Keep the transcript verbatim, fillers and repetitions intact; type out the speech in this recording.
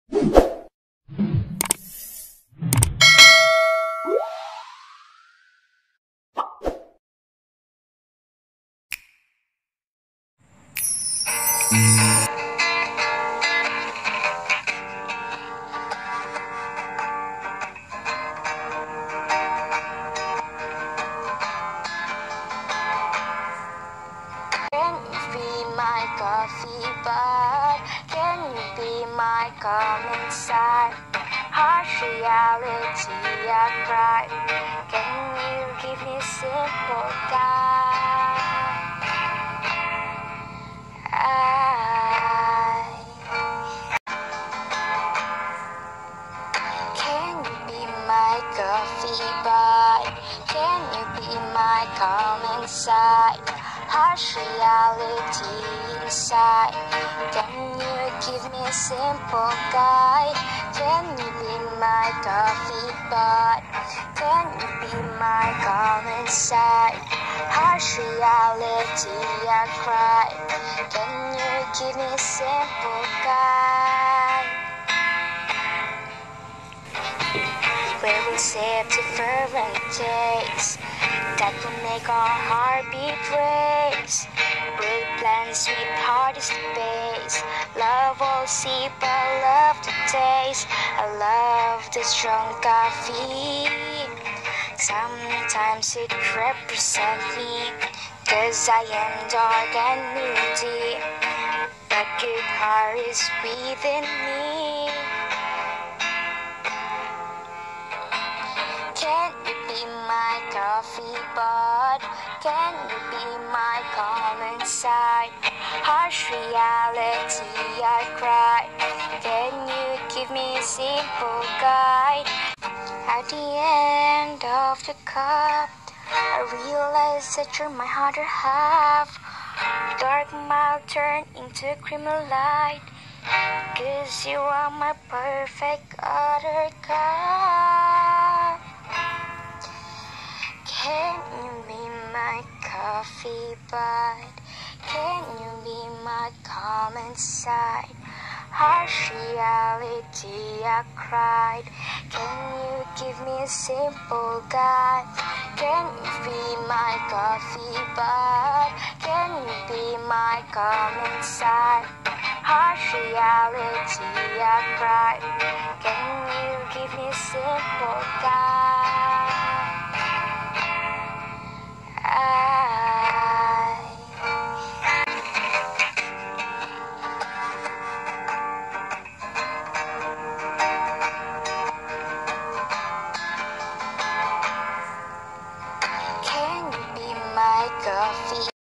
My coffee pot, can you be my calm inside? Harsh reality I cry. Can you give me simple guide? I... Can you be my coffee pot? Can you be my calm inside? Harsh reality inside. Can you give me a simple guide? Can you be my coffee pot? Can you be my calm inside? Harsh reality I cry. Can you give me a simple guide? Where we sip to fervent taste that will make our heartbeat race. Good plans, sweetheart is the base. Love all sip, I love the taste. I love the strong coffee. Sometimes it represents me, cause I am dark and moody, but good heart is within me. Can you be my coffee pot? Can you be my calm inside? Harsh reality I cry. Can you give me a simple guide? At the end of the cup, I realize that you're my other half. Dark mild turn into criminal light, cause you are my perfect other cup. Can you be my coffee pot? Can you be my calm inside? Harsh reality I cried. Can you give me a simple guide? Can you be my coffee pot? Can you be my calm inside? Harsh reality I cried. Can you give me a simple guide? Can you be my coffee?